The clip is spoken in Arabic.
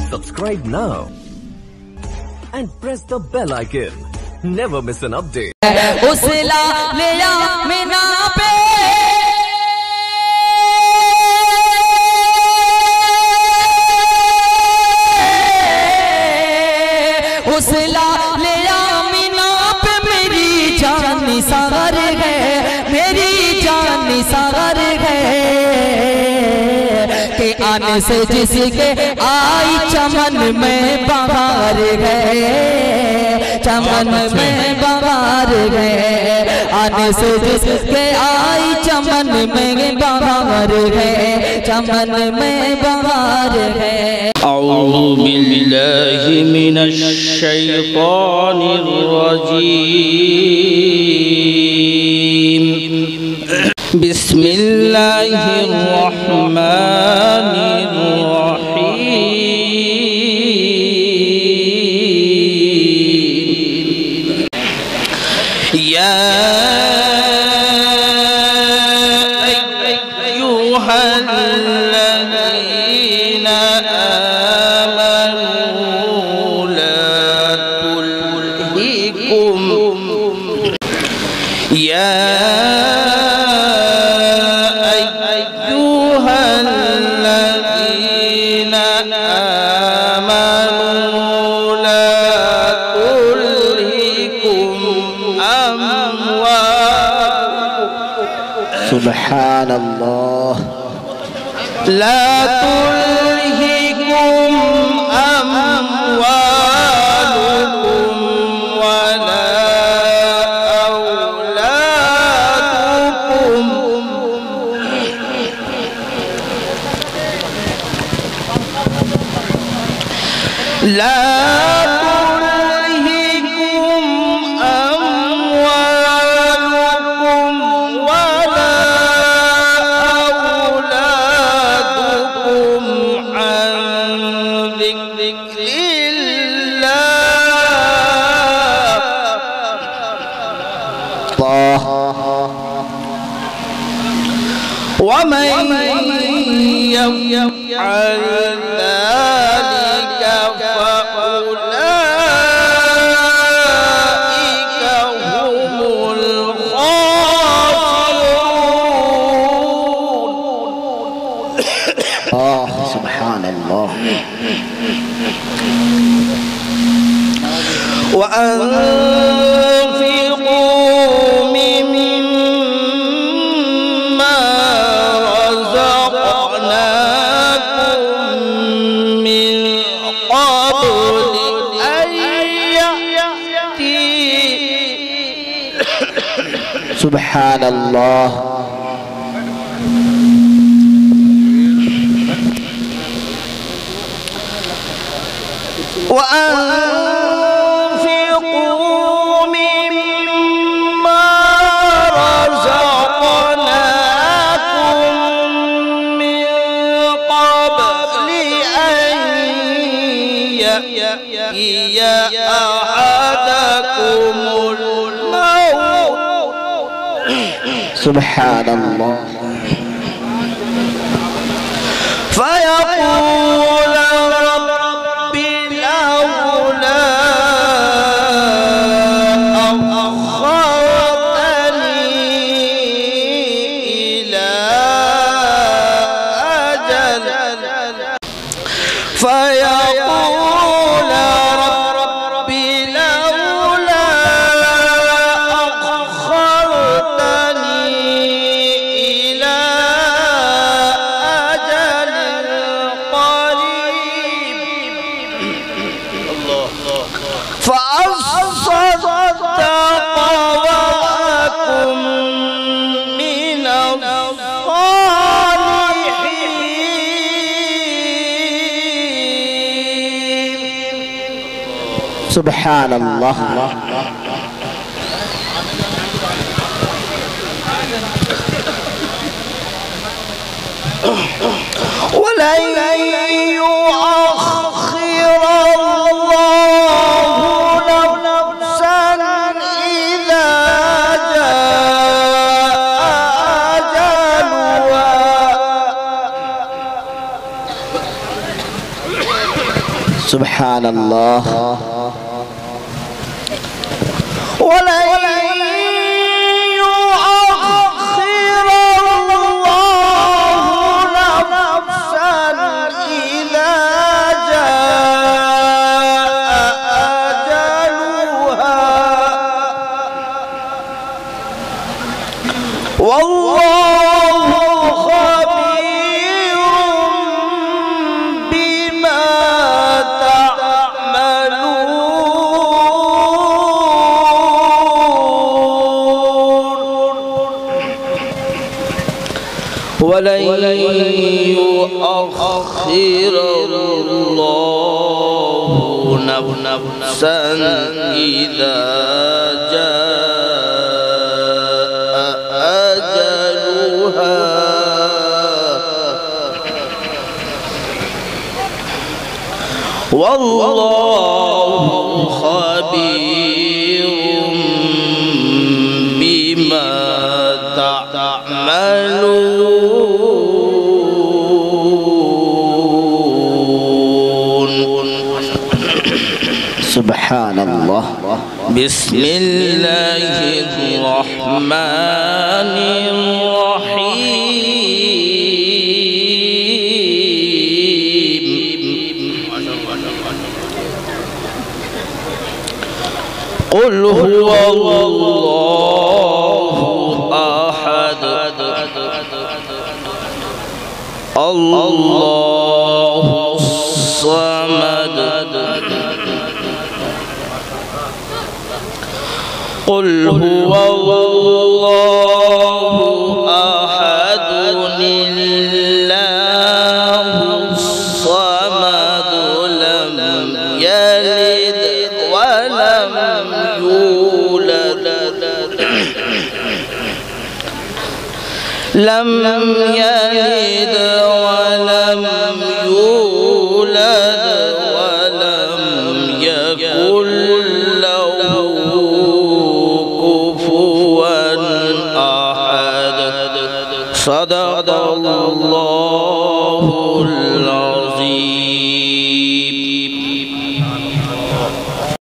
Subscribe now and press the bell icon. Never miss an update. उसला लिया मीना पे उसला लिया मीना पे मेरी जान निसार है, मेरी जान निसार है के आने से जिसके आई चमन में बहार है, चमन में बहार है, आने से जिसके आई चमन में बहार है, चमन में बहार है। अऊज़ु बिल्लाहि मिनश शैतानिर रजीम। बिस्मिल्लाहिर रहमानिर रहीम। या अय्युहल्लज़ीना आमनू ला तुल्हिकुम या अय्युहल्लज़ीना आमनू ला तुल्हिकुम सुब्हानल्लाह ला तुल्हिकुम अम्वालुकुम वला औलादुकुम ला ومن يفعل ذلك فأولئك هم الخاسرون سبحان الله وأنفقوا مما رزقناكم من قبل أن يأتي سبحان الله وأنفقوا مما رزقناكم من قبل أن يأتي أحدكم الموت سبحان الله فيقول رب لولا أخرتني إلى أجل فيقول رب لولا أخرتني إلى أجل قريب فأصدق وأكن من الصالحين. سبحان الله ولن يؤخر الله نفسا إذا جاء أجلها Subhanallah. ولن يؤخر الله نفسا إذا جاء أجلها والله خبير بما ولن يؤخر الله نفسا إذا جاء أجلها والله خبير بما تعملون. Subhanallah. بسم الله الرحمن الرحيم. قل هو الله أحد الله الصمد قل هو الله أحد الله الصمد لم يلد ولم يولد لم يلد ولم يولد ولم يكن له كفوا أحد. صدق الله العظيم.